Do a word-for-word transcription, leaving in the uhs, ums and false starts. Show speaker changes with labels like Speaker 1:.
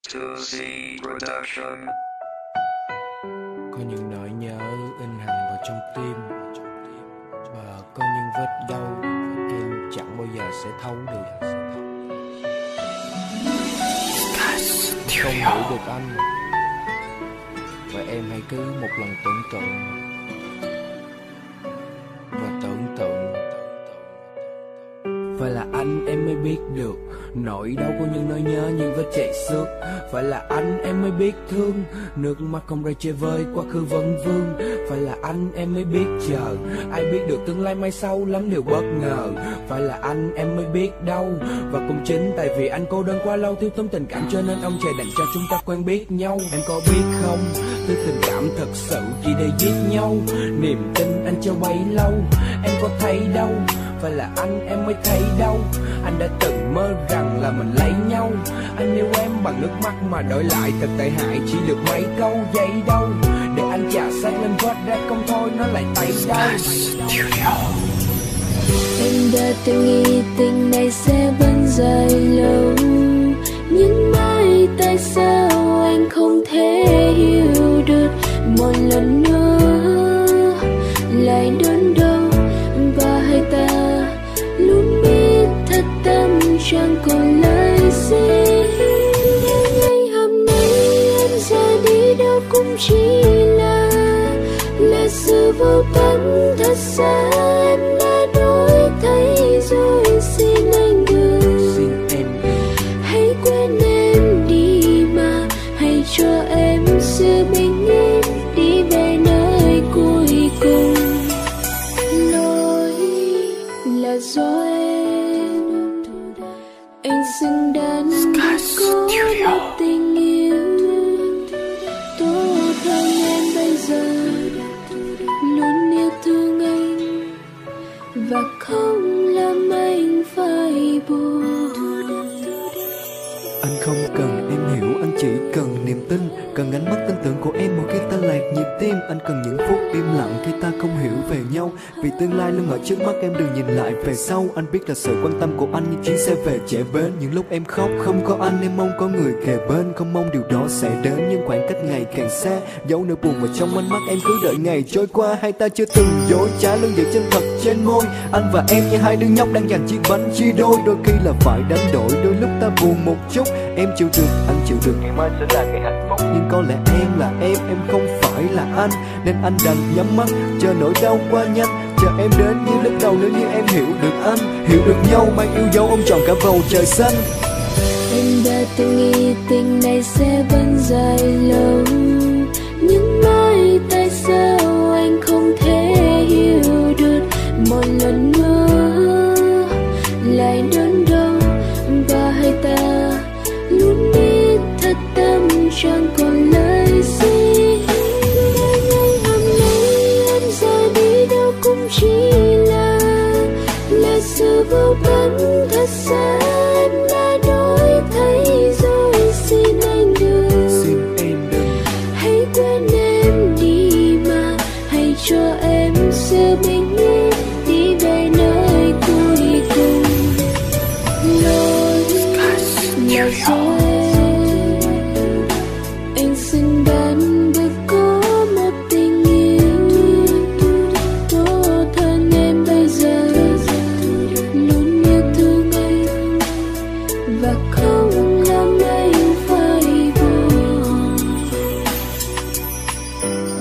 Speaker 1: two Z Production.
Speaker 2: Có những nỗi nhớ in hằn vào trong tim, và có những vết đau em chẳng bao giờ sẽ thấu được. Không hiểu được anh, và em hãy cứ một lần tưởng tượng và tưởng tượng. Phải là anh em mới biết được nỗi đau của những nỗi nhớ, những vết chảy xước. Phải là anh em mới biết thương, nước mắt không rơi chơi vơi, quá khứ vẫn vương. Phải là anh em mới biết chờ, ai biết được tương lai mai sau lắm điều bất ngờ. Phải là anh em mới biết đau, và cũng chính tại vì anh cô đơn quá lâu, thiếu thốn tình cảm cho nên ông trời đành cho chúng ta quen biết nhau. Em có biết không, thứ tình cảm thật sự chỉ để giết nhau, niềm tin anh trao bấy lâu em có thấy đâu. Phải là anh em mới thấy đâu, anh đã từng mơ rằng là mình lấy nhau. Anh yêu em bằng nước mắt mà đổi lại thật tệ hại, chỉ được mấy câu giấy đâu để anh trả sát lên vết ra không thôi nó lại tay đau.
Speaker 3: Em đã từng nghĩ tình này sẽ vẫn dài lâu, nhưng mãi tại sao anh không thể hiểu được. Một lần nữa lại đớn đau, và hai ta luôn biết thật tâm chẳng còn lời gì. Nhưng ngày hôm nay em ra đi đâu cũng chỉ là là sự vô tâm. Thật xa em đã đổi thay rồi, xin anh đừng hãy quên em đi mà hãy cho em sự bình yên đi về nơi cuối cùng. Lỗi là do em, anh xứng đáng có một tình yêu tốt hơn em bây giờ. Luôn yêu thương anh và không làm anh phải buồn.
Speaker 4: Anh không cần em hiểu, anh chỉ cần niềm tin, cần ánh mắt tin tưởng của em một khi ta lạc nhịp tim. Anh cần những phút im lặng khi ta không hiểu về nhau, vì tương lai luôn ở trước mắt em, đừng nhìn lại về sau. Anh biết là sự quan tâm của anh như chuyến xe về trễ bến. Những lúc em khóc không có anh, em mong có người kề bên, không mong điều đó sẽ đến. Nhưng khoảng cách ngày càng xa, dấu nỗi buồn vào trong ánh mắt em, cứ đợi ngày trôi qua. Hai ta chưa từng dối trá, luôn giữ chân thật trên môi. Anh và em như hai đứa nhóc đang giành chiếc bánh chia đôi. Đôi khi là phải đánh đổi, đôi lúc ta buồn một chút. Em chịu được, anh chịu được, ngày mai sẽ là ngày hạnh phúc. Nhưng có lẽ em là em, em không phải là anh, nên anh đành nhắm mắt chờ nỗi đau qua nhanh. Chờ em đến như lúc đầu, nếu như em hiểu được anh, hiểu được nhau, mang yêu dấu ôm trọn cả bầu trời xanh.
Speaker 3: Em đã từng nghĩ tình này sẽ vẫn dài lâu, nhưng mãi tại sao anh không thể hiểu được. Một lần nữa lại đớn đau, và hai ta luôn biết thật tâm chẳng còn lời gì. Ngày hôm nay em ra đi đâu cũng chỉ là là sự vô tâm. Thật xa em đã đổi thay rồi, xin anh đừng
Speaker 4: Xin em đừng
Speaker 3: hãy quên em đi mà hãy cho em sự bình yên đi về nơi cuối cùng. Lỗi là do em, anh xứng đáng được có một tình yêu tốt hơn em bây giờ. Luôn yêu thương anh và không làm anh phải buồn.